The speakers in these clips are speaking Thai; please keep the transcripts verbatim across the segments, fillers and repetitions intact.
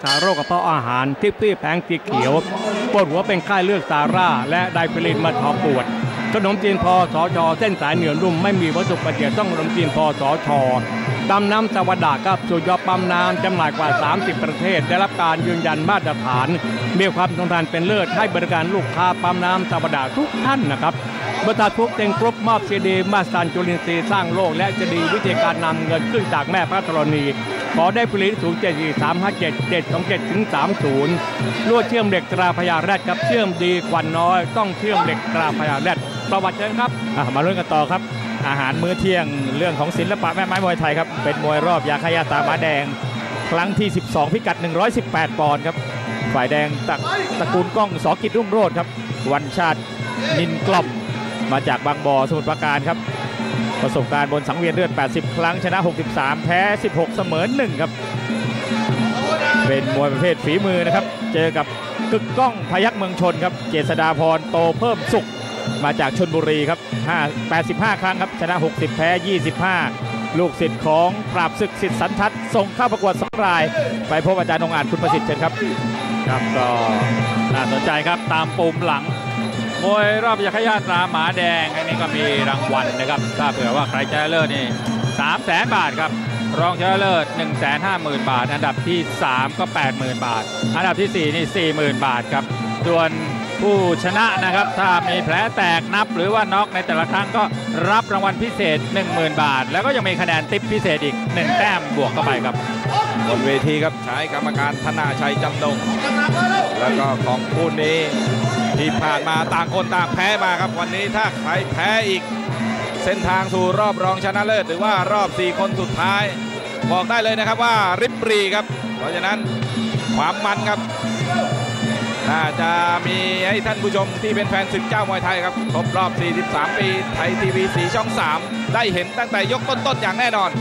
ษาโรคกระเพาะอาหารทิปปี้แผงสีเขียวปวดหัวเป็นไข้เลือดซาร่าและไดฟิลินมาทอปวดขนมจีนพอสชเส้นสายเหนียวนุ่มไม่มีวัตถุประเจียต้องขนมจีนพอสชดำน้ำสวัสดากับสูตรยอปั๊มน้ำจำหน่ายกว่าสามสิบประเทศได้รับการยืนยันมาตรฐานมีความทนทานเป็นเลิศให้บริการลูกค้าปั๊มน้ำสวัสดาทุกท่านนะครับบริษัททุกเต็งกรุ๊ปมอบซีดีมาสตันจุลินทรีย์สร้างโลกและจะดีวิธีการนำเงินขึ้นจากแม่พระธรณีขอได้ผลิตศูนย์เจ็ดสี่สามห้าเจ็ดเจ็ดสองเจ็ดถึงสามศูนย์ลวดเชื่อมเหล็กตราพญาแรดครับเชื่อมดีควันน้อยต้องเชื่อมเหล็กตราพญาแรดประวัติเชิญครับมาลุ้นกันต่อครับอาหารมื้อเที่ยงเรื่องของศิลปะแม่ไม้มวยไทยครับเป็นมวยรอบยาขยาตาหมาแดงครั้งที่สิบสองพิกัดหนึ่งร้อยสิบแปดปอนด์ครับฝ่ายแดงตตระกูลก้องสกิจรุ่งโรจน์ครับวันชาตินินกล่อมมาจากบางบ่อสมุทรปราการครับประสบการณ์บนสังเวียนเลือดแปดสิบครั้งชนะหกสิบสามแพ้สิบหกเสมอหนึ่งครับเป็นมวยประเภทฝีมือนะครับเจอกับกึกก้องพยัคฆ์เมืองชนครับเจษฎาพรโตเพิ่มสุขมาจากชลบุรีครับแปดสิบห้าครั้งครับชนะหกสิบแพ้ยี่สิบห้าลูกศิษย์ของปราบศึกศิษย์สันทัศน์ส่งเข้าประกวดสองรายไปพบอาจารย์องค์อาจคุณประสิทธิ์เชิญครับครับก็น่าสนใจครับตามปุ่มหลังมวยรอบยาขยาตราหมาแดงอันนี้ก็มีรางวัลนะครับถ้าเผื่อว่าใครชนะเลิศนี่สามแสนบาทครับรองชนะเลิศ หนึ่งแสนห้าหมื่น บาทอันดับที่สามก็ แปดหมื่น บาทอันดับที่สี่นี่ สี่หมื่น บาทครับส่วนผู้ชนะนะครับถ้ามีแผลแตกนับหรือว่าน็อกในแต่ละครั้งก็รับรางวัลพิเศษ หนึ่งหมื่น บาทแล้วก็ยังมีคะแนนติ๊บพิเศษอีกหนึ่งแต้มบวกเข้าไปครับบนเวทีครับใช้กรรมการธนาชัยจำนงแล้วก็ของคู่นี้ที่ผ่านมาต่างคนต่างแพ้มาครับวันนี้ถ้าใครแพ้อีกเส้นทางสู่รอบรองชนะเลิศหรือว่ารอบสี่คนสุดท้ายบอกได้เลยนะครับว่าริบรีครับเพราะฉะนั้นความมันครับน่าจะมีให้ท่านผู้ชมที่เป็นแฟนศึกเจ้ามวยไทยครับครบรอบสี่สิบสามปีไทยทีวีสีช่องสามได้เห็นตั้งแต่ยกต้นๆอย่างแน่นอน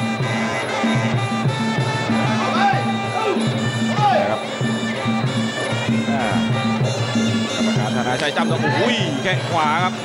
นะครับกรรมการธนาชัยจำต้องอุ้ยแข้งขวาครับ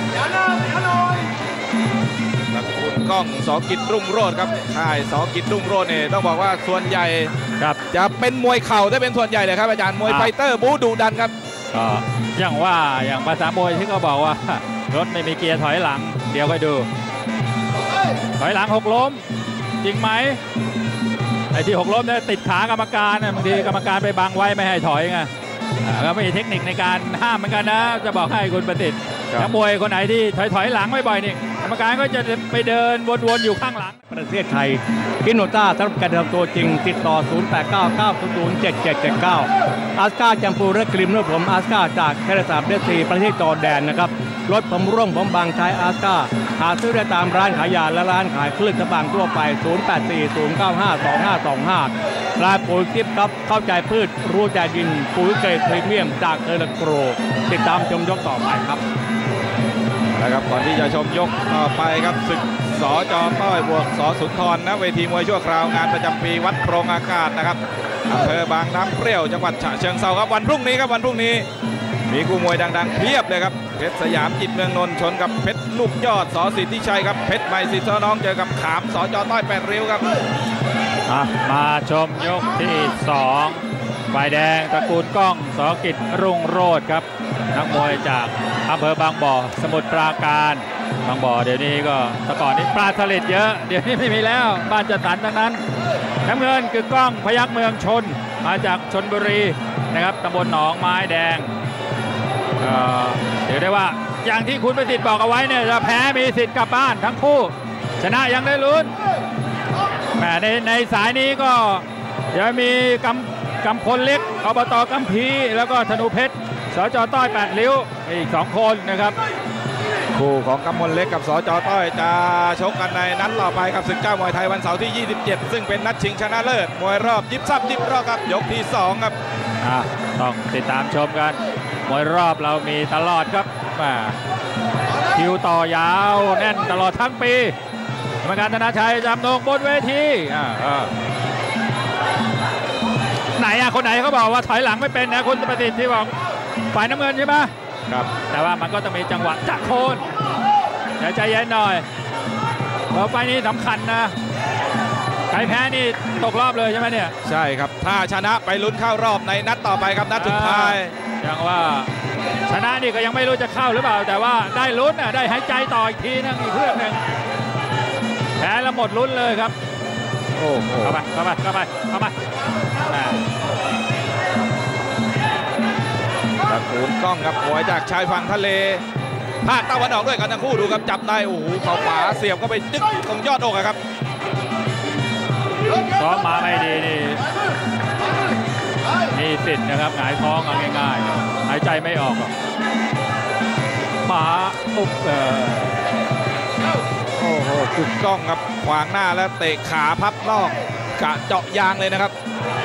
ตระกูลก้องสกิจรุ่งโรจน์ครับค่ายสกิจรุ่งโรจน์เนี่ยต้องบอกว่าส่วนใหญ่ครับจะเป็นมวยเข่าได้เป็นส่วนใหญ่เลยครับอาจารย์มวยไฟเตอร์บู๊ดุดันครับก็อย่างว่าอย่างภาษามวยที่เขาบอกว่ารถไม่มีเกียร์ถอยหลังเดี๋ยวค่อยดูถอยหลังหกล้มจริงไหมไอ้ที่หกล้มเนี่ยติดขากรรมการบางทีกรรมการไปบังไว้ไม่ให้ถอยไงก็มีเทคนิคในการห้ามเหมือนกันนะจะบอกให้คุณประสิทธิ์นักมวยคนไหนที่ถอยถอยหลังไม่บ่อยนี่กรรมการก็จะไปเดินวนๆอยู่ข้างหลังประเทศไทยพิโนต้าสำหรับการเดินตัวจริงติดต่อศูนย์ แปด เก้า เก้า ศูนย์ ศูนย์ เจ็ด เจ็ด เจ็ด เก้าอาสก้าแชมพูและครีมนวดผมอาสก้าจากแคนาดาเดซีประเทศจอร์แดนนะครับรถผมร่วงผมบางใช้อาสก้าหาซื้อได้ตามร้านขายยาและร้านขายเครื่องสำอางทั่วไปศูนย์ แปด สี่ ศูนย์ เก้า ห้า สอง ห้า สอง ห้าร้านปุ๋ยทิพย์ครับเข้าใจพืชรู้ใจดินปุ๋ยเกรดพรีเมียมจากเทเลโกรติดตามชมยกต่อไปครับนะครับก่อนที่จะชมยกต่อไปครับศึกสจ.ต้อยบวกส.สุนทรนะเวทีมวยชั่วคราวงานประจำปีวัดโปร่งอากาศนะครับอำเภอบางน้ำเปรี้ยวจังหวัดฉะเชิงเทราครับวันพรุ่งนี้ครับวันพรุ่งนี้มีคู่มวยดังๆเพียบเลยครับเพชรสยามจิตเมืองนนท์ชนกับเพชรลูกยอดส.สิทธิชัยครับเพชรใหม่สิทธิ์น้องเจอกับขามสจ.ต้อยแปดริ้วครับมาชมยกที่สองฝ่ายแดงตระกูลก้องสกิจรุ่งโรจน์ครับนักมวยจากอำเภอบางบ่อสมุทรปราการบางบ่อเดี๋ยวนี้ก็แต่ก่อนนี้ปลาสลิดเยอะเดี๋ยวนี้ไม่มีแล้วบ้านจัดสรรทั้งนั้นน้ำเงินคือกล้องพยัคฆ์เมืองชนมาจากชลบุรีนะครับตำบลหนองไม้แดงเดี๋ยวได้ว่าอย่างที่คุณประสิทธิ์บอกเอาไว้เนี่ยจะแพ้มีสิทธิ์กลับบ้านทั้งคู่ชนะยังได้ลุ้นแหมในในสายนี้ก็เดี๋ยวมีกำกำพลเล็กอบต.กัมพีแล้วก็ธนูเพชรสจ.ต้อยแปดริ้วอีกสองคนนะครับคู่ของกำพลเล็กกับสจ.ต้อยจะชกกันในนัดต่อไปครับศึกเจ้ามวยไทยวันเสาร์ที่ยี่สิบเจ็ดซึ่งเป็นนัดชิงชนะเลิศมวยรอบยิบซับยิบรอบครับยกที่สองครับต้องติดตามชมกันมวยรอบเรามีตลอดครับคิวต่อยาวแน่นตลอดทั้งปีกรรมการธนาชัยจำนงบนเวทีไหนอะคนไหนเขาบอกว่าถอยหลังไม่เป็นนะคุณประสิทธิ์ที่บอกฝ่ายน้ำเงินใช่ไหมครับแต่ว่ามันก็ต้องมีจังหวะจักโคนใจเย็นหน่อยเพราะไฟนี้สำคัญนะใครแพ้นี่ตกรอบเลยใช่ไหมเนี่ยใช่ครับถ้าชนะไปลุ้นเข้ารอบในนัดต่อไปครับนัดสุดท้ายอย่างว่าชนะนี่ก็ยังไม่รู้จะเข้าหรือเปล่าแต่ว่าได้ลุ้นได้หายใจต่ออีกทีนึงอีกเรื่องหนึ่งแพ้แล้วหมดลุ้นเลยครับโอ้โหเข้าไปเข้าไปเข้าไปเข้าไปตระกูลกล้องครับมวยจากชายฝั่งทะเลภาคตะวันออกด้วยกันทั้งคู่ดูครับจับได้โอ้โหเข่าขวาเสียบก็ไปดึกตรงยอดอกครับซ้อมมาไม่ดีนี่มีสิทธิ์นะครับหงายท้องเอาง่ายๆหายใจไม่ออกหรอกหมาอุ๊บเออโอ้โหกึกกล้องครับขวางหน้าแล้วเตะขาพับนอกกะเจาะยางเลยนะครับ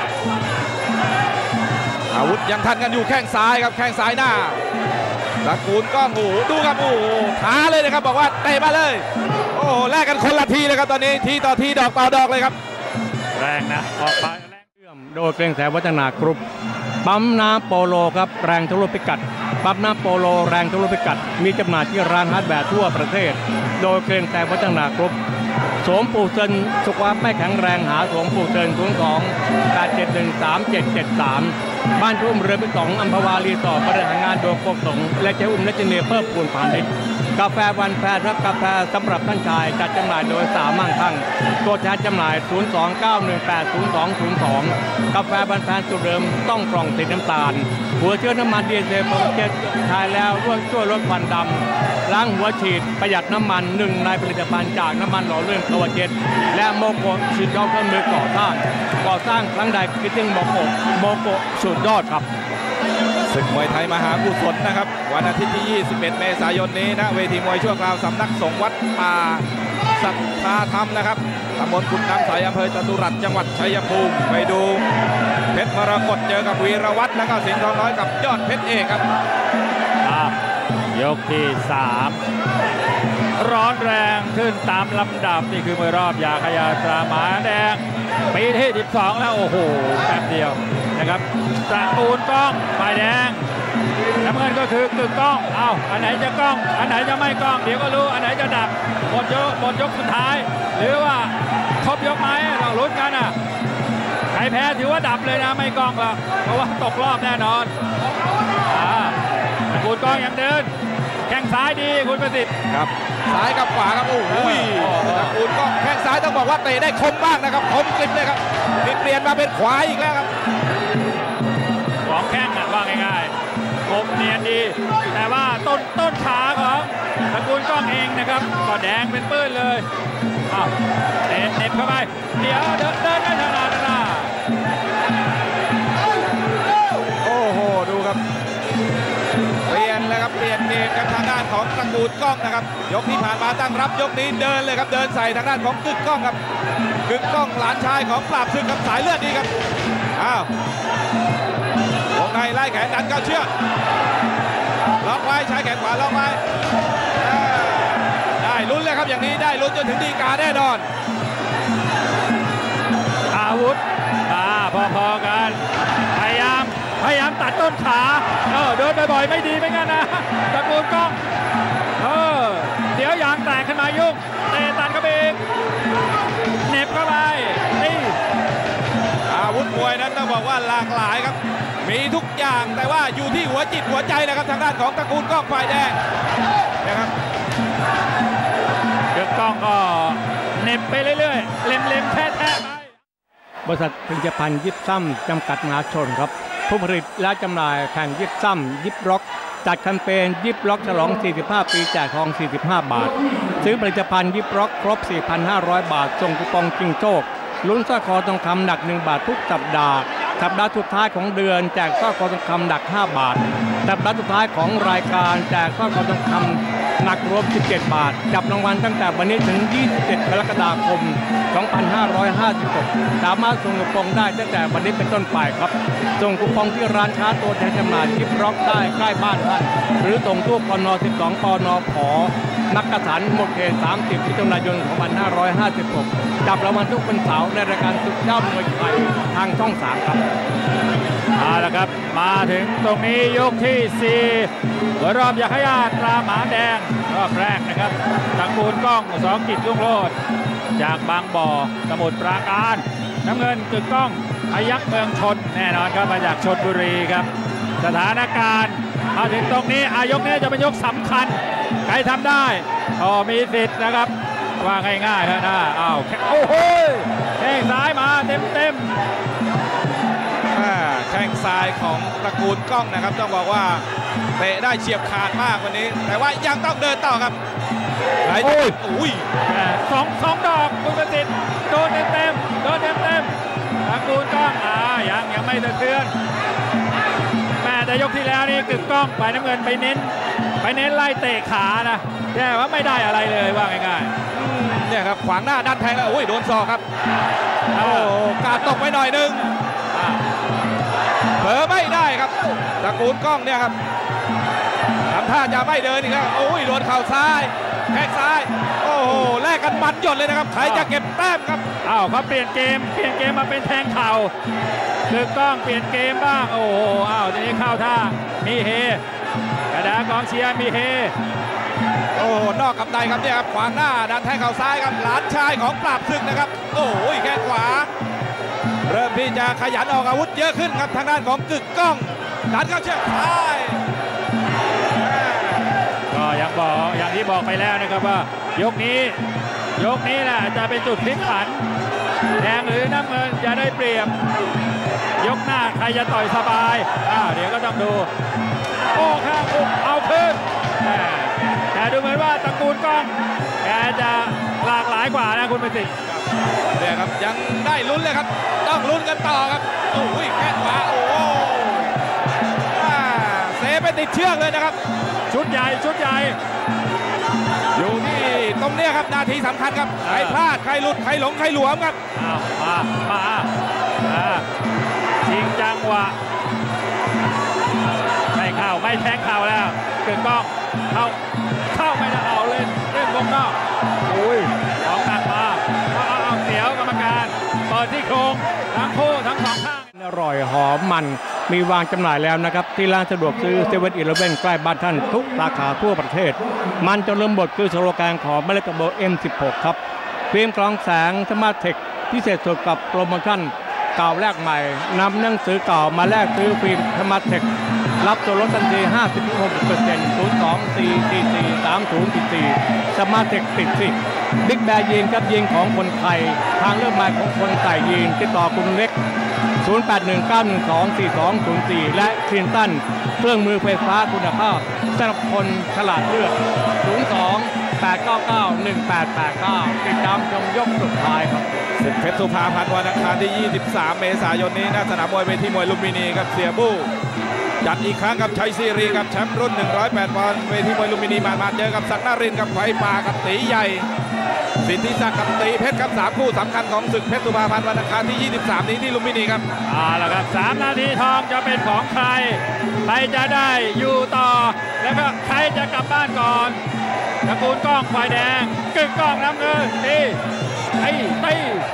อาวุธยังทันกันอยู่แข้งซ้ายครับแข้งซ้ายหน้าตระกูลกล้องโอ้โหดูครับโอ้โหท้าเลยนะครับบอกว่าเตะมาเลยโอ้โหแลกกันคนละทีเลยครับตอนนี้ทีต่อทีดอกต่อดอกเลยครับแรงนะออกไปแรงเชื่อมโดยเกรงแสวัฒนากรุ๊ปปั๊มน้ำโปโลครับแรงทะลุพิกัดปั๊มน้ำโปโลแรงทะลุพิกัดมีจำหน่ายที่ร้านฮาร์ดแวร์ทั่วประเทศโดยเกรงแสวัฒนากรุ๊ปสวมปูเซินสุขภาพไม่แข็งแรงหาสวมปูเซินศูนย์สองแปดเจ็ดหนึ่งสามเจ็ดเจ็ดสามบ้านทุ่มเรือพิสองอัมพวารีสอร์ทบริหารงานโดยกรมสงฆ์และเจ้าอุ้มและเจเนียเพิ่มพูนผ่านดิกาแฟวันแพรและกาแฟสำหรับท่านชายจัดจำหน่ายโดยสามั่งคั่งตัวแทนจำหน่ายศูนย์ สอง เก้า หนึ่ง แปด ศูนย์ สอง ศูนย์ สองกาแฟวันแพรสูตรเดิมต้องกล่องติดน้ำตาลหัวเชื้อน้ำมันดีเซลโปรเจกต์ทายแล้วช่วยลดควันดำล้างหัวฉีดประหยัดน้ำมันหนึ่งในผลิตภัณฑ์จากน้ำมันหล่อเลื่อนโปรเจกต์และโมโกสุดยอดเครื่องมือก่อสร้างก่อสร้างครั้งใดคิดถึงโมโกโมโกสุดยอดครับศึกมวยไทยมหากุศลนะครับวันอาทิตย์ที่ยี่สิบเอ็ดเมษายนนี้นะเวทีมวยชั่วคราวสำนักสงฆ์วัดป่าสัทธาธรรมนะครับตำบลกุฎน้ำใสอำเภอจตุรัสจังหวัดชัยภูมิไปดูเพชรมรกตเจอกับวีรวัฒน์แล้วก็สิงห์ทองน้อยกับยอดเพชรเอกครับยกที่สามร้อนแรงขึ้นตามลำดับนี่คือมวยรอบยาขยาตราหมาแดงปีที่สิบสองแล้วโอ้โหแป๊บเดียวนะครับตระกูลกล้องฝ่ายแดงน้ำเงินก็คือกึกกล้องเอ้าอันไหนจะกล้องอันไหนจะไม่กล้องเดี๋ยวก็รู้อันไหนจะดับหมดยกหมดยกสุดท้ายหรือว่าครบยกไหมเราลุ้นกันอ่ะใครแพ้ถือว่าดับเลยนะไม่กล้องละเพราะว่าตกรอบแน่นอนอ่าตระกูลกล้องยังเดินแข้งซ้ายดีคุณประสิทธิ์ครับซ้ายกับขวาครับโอ้โหตระกูลกล้องแข้งซ้ายต้องบอกว่าเตะได้คมบ้างนะครับคมกริบเลยครับเปลี่ยนมาเป็นขวาอีกแล้วครับของแข้งว่าง่ายๆคมเนียนดีแต่ว่าต้นต้นขาของตระกูลกล้องเองนะครับก็แดงเป็นปื้นเลยอ้าวเตะเน็บเข้าไปเดี๋ยวเดินเดินไม่ถนัดนะโอ้โหดูครับเปลี่ยนเลยครับเปลี่ยนเกมกับทางด้านของตระกูลกล้องนะครับยกที่ผ่านมาตั้งรับยกนี้เดินเลยครับเดินใส่ทางด้านของกึกกล้องครับกึกกล้องหลานชายของปราบศึกกับสายเลือดดีครับอ้าววงในไล่แขนดันเข้าเชือกล็อกไว้ใช้แขนขวาล็อกไว้ได้ลุ้นเลยครับอย่างนี้ได้ลุ้นจนถึงฎีกาแน่นอนอาวุธอ่าพอๆกันพยายามพยายามตัดต้นขาเออเดินบ่อยๆไม่ดีไม่งั้นนะตระกูลกล้องเออเดี๋ยวยางแตกขึ้นมายุ่งเตะตัดเข้าไปอีกเน็บเข้าไปนี่อาวุธมวยนั้นต้องบอกว่าหลากหลายครับมีทุกอย่างแต่ว่าอยู่ที่หัวจิตหัวใจแหละครับทางด้านของตระกูลกล้องฝ่ายแดงนะครับเดือกกล้องก็เน็บไปเรื่อยๆเล็มๆแท้ๆไปบริษัทผลิตภัณฑ์ยิบซ้ำจำกัดมหาชนครับผู้ผลิตและจำหน่ายแผ่นยิบซ้ำยิบล็อกจัดแคมเปญยิบล็อกฉลองสี่สิบห้าปีแจกทองสี่สิบห้าบาทซื้อผลิตภัณฑ์ยิบล็อกครบ สี่พันห้าร้อย บาทส่งคูปองชิงโชคลุ้นสร้อยคอทองคำหนักหนึ่งบาททุกสัปดาห์สัปดาห์สุดท้ายของเดือนแจกสร้อยคอทองคำหนักห้าบาทสัปดาห์สุดท้ายของรายการแจกสร้อยคอทองคำหนักรวมสิบเจ็ดบาทจับรางวัลตั้งแต่วันนี้ถึงยี่สิบเจ็ดกรกฎาคมสองพันห้าร้อยห้าสิบหกสามารถส่งคูปองได้ตั้งแต่วันนี้เป็นต้นไปครับส่งคูปองที่ร้านค้าตัวแทนจำหน่ายยิบล็อกได้ใกล้บ้านท่านหรือส่งทั่วปนสิบสองปนผนักกษัตริย์หมดเขตสามสิบมิถุนายนสองพันห้าร้อยห้าสิบหกจับรางวัลทุกวันเสาร์ในรายการสุดยอดมวยไทยทางช่องสามครับเอาละครับมาถึงตรงนี้ยกที่สี่รอบยาขยาตราหมาแดงรอบแรกนะครับตระกูลกล้องสองกิจรุ่งโรจน์จากบางบ่อสมุทรปราการน้ำเงินกึกก้องพยัคฆ์เมืองชนแน่นอนครับมาจากชลบุรีครับสถานการณ์มาถึงตรงนี้อายกนี้จะเป็นยกสำคัญใครทำได้อ๋อมีสิทธิ์นะครับว่าง่ายๆครับนะอ้าวโอ้โหแข้งซ้ายมาเต็มเต็มแข้งซ้ายของตระกูลกล้องนะครับต้องบอกว่าเตะได้เฉียบขาดมากวันนี้แต่ว่ายังต้องเดินต่อครับไหนโอ้ยอุ้ยสองสองดอกคุณประสิทธิ์โดนเต็มเต็มโดนเต็มเต็มตระกูลกล้องอ่ายังยังไม่สะเทือนแม่แต่ยกที่แล้วนี่กึกก้องฝ่ายน้ำเงินไปเน้นไปเน้นไล่เตะขานะแต่ว่าไม่ได้อะไรเลยว่าง่ายๆเนี่ยครับขวางหน้าดันแทงแล้วอุ้ยโดนศอกครับโอ้กาดตกไปหน่อยนึงเผลอไม่ได้ครับตระกูลกล้องเนี่ยครับทำท่าจะไม่เดินอีกแล้วโอ้ยโดนเข่าซ้ายแข้งซ้ายโอ้โหแลกกันมันหยดเลยนะครับใครจะเก็บแต้มครับอ้าวเขาเปลี่ยนเกมเปลี่ยนเกมมาเป็นแทงเข่าคือกล้องเปลี่ยนเกมบ้างโอ้โหอ้าวทีนี้เข้าท่ามีเฮกระดากองเชียร์มีเฮโอ้นอกกับใดครับเนี่ยครับขวางหน้าดันแทงเข่าซ้ายครับหลานชายของปราบศึกนะครับโอ้ยแข้งขวาเริ่มที่จะขยันออกอาวุธเยอะขึ้นครับทางด้านของกึกก้องดันเข้าเชือกซ้ายก็อย่างบอกอย่างที่บอกไปแล้วนะครับว่ายกนี้ยกนี้แหละจะเป็นจุดพลิกผันแดงหรือน้ำเงินจะได้เปรียบยกหน้าใครจะต่อยสบายอ้าวเดี๋ยวก็ต้องดูโอ้ข้างอุกเอาขึ้นแต่ดูเหมือนว่าตระกูลกล้องแกจะหลากหลายกว่านะคุณประสิทธิ์เนี่ยครับยังได้ลุ้นเลยครับต้องลุ้นกันต่อครับโอ้ยแข้งขวาโอ้เซไปติดเชือกเลยนะครับชุดใหญ่ชุดใหญ่อยู่ที่ตรงนี้ครับนาทีสำคัญครับใครพลาดใครหลุดใครหลงใครหลวมครับมามามาชิงจังหวะไม่เข้าไม่แทงเข่าแล้วเกิดกล้องเข้าเข้าไม่ได้เอาเล่นเล่นวงนอกอุ้ยออกตัดมาเอาเอาเสียวกรรมการเปิดที่โครงทั้งคู่ทั้งสองข้างอร่อยหอมมันมีวางจำหน่ายแล้วนะครับที่ร้านสะดวกซื้อเซเว่นอีเลฟเว่นใกล้บ้านท่านทุกสาขาทั่วประเทศมันจนลืมบทคือสโลแกนของเมล็ดกระบอก เอ็ม สิบหก ครับฟิล์มกรองแสงสมาร์ทเทคพิเศษสุดกับโปรโมชั่นเก่าแลกใหม่นำหนังสือเก่ามาแลกซื้อฟิล์มสมาร์ทเทครับส่วนลดทันที ห้าสิบถึงหกสิบเปอร์เซ็นต์ ศูนย์ สอง สี่ สี่ สี่ สาม ศูนย์ สี่ สี่สมาร์ทเทคติดสิบิ๊กแบร์ยีนกับยีนของคนไทยทางเลือกใหม่ของคนใส่ยีนติดต่อคุณเล็กศูนย์ แปด หนึ่ง เก้า หนึ่ง สอง สี่ สอง ศูนย์ สี่และคลินตันเครื่องมือไฟฟ้าคุณภาพสำหรับคนฉลาดเลือกศูนย์ สอง แปด เก้า เก้า หนึ่ง แปด แปด เก้าติดตามชมยกสุดท้ายครับศึกเพชรสุภาพันธ์วันอังคารที่ยี่สิบสามเมษายนนี้ณสนามมวยเวทีมวยลุมพินีครับเสียบู้จัดอีกครั้งกับชัยซีรีกับแชมป์รุ่นหนึ่งร้อยแปดปอนด์เวทีมวยลุมพินีมามาเจอกับศักดิ์นรินทร์กับไฟป่ากับตีใหญ่สิทธิศักดิ์กับตีเพชรครับสามคู่สำคัญของศึกเพชรสุภาพันธ์วันอังคารที่ยี่สิบสามนี้ที่ลุมพินีครับเอาละครับสามนาทีทองจะเป็นของใครใครจะได้อยู่ต่อแล้วก็ใครจะกลับบ้านก่อนตระกูลกล้องฝ่ายแดงกึกก้องน้ำเงินตีไอ้ตี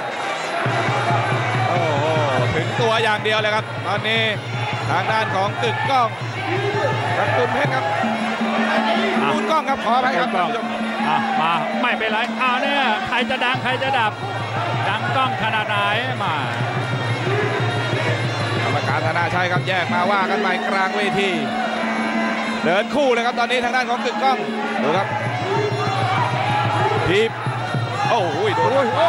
โอ้โหถึงตัวอย่างเดียวเลยครับตอนนี้ทางด้านของกึกก้องตระกูลเพชรครับตระกูลกล้องครับขอไปครับมาไม่เป็นไรอ้าวเนี่ยใครจะดังใครจะดับดังกล้องขนาดไหนมากรรมการธนาชัยครับแยกมาว่ากันใหม่กลางเวทีเดินคู่เลยครับตอนนี้ทางด้านของกึกก้องดูครับทีบโอ้โหโดน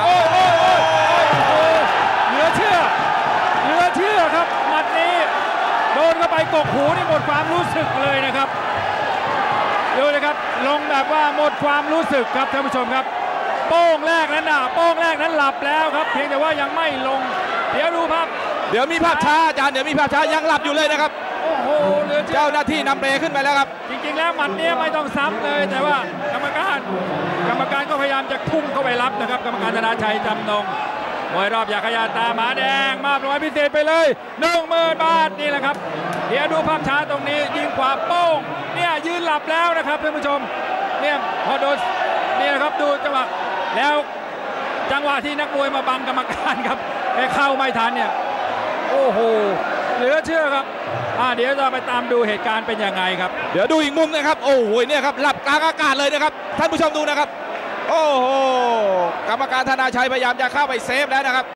เหลือเชื่อเหลือเชื่อครับหมัดนี้โดนเข้าไปกกหูนี่หมดความรู้สึกเลยนะครับดูนะครับลงแบบว่าหมดความรู้สึกครับท่านผู้ชมครับโป้งแรกนั้นน่ะโป้งแรกนั้นหลับแล้วครับเพียงแต่ว่ายังไม่ลงเดี๋ยวดูภาพเดี๋ยวมีภาพช้าอาจารย์เดี๋ยวมีภาพช้ายังหลับอยู่เลยนะครับโอ้โหเจ้าหน้าที่นำเปขึ้นไปแล้วครับจริงๆแล้วหมัดนี้ไม่ต้องซ้ำเลยแต่ว่ากรรมการกรรมการก็พยายามจะทุ่มเข้าไปรับนะครับกรรมการธนาชัยจำนงมวยรอบอยากขยันตาหมาแดงมอบรางวัลพิเศษไปเลยหนึ่งหมื่นบาทนี่แหละครับเดี๋ยวดูภาพช้าตรงนี้ยิงขวาโป้งเนี่ยยืนหลับแล้วนะครับท่านผู้ชมเนี่ยพอโดนนี่นะครับดูจังหวะแล้วจังหวะที่นักมวยมาบังกรรมการครับไปเข้าไม่ทันเนี่ยโอ้โหเหลือเชื่อครับอ่าเดี๋ยวจะไปตามดูเหตุการณ์เป็นยังไงครับเดี๋ยวดูอีกมุมนะครับโอ้โหเนี่ยครับหลับกลางอากาศเลยนะครับท่านผู้ชมดูนะครับโอ้โหกรรมการธนาชัยพยายามจะเข้าไปเซฟแล้วนะครับ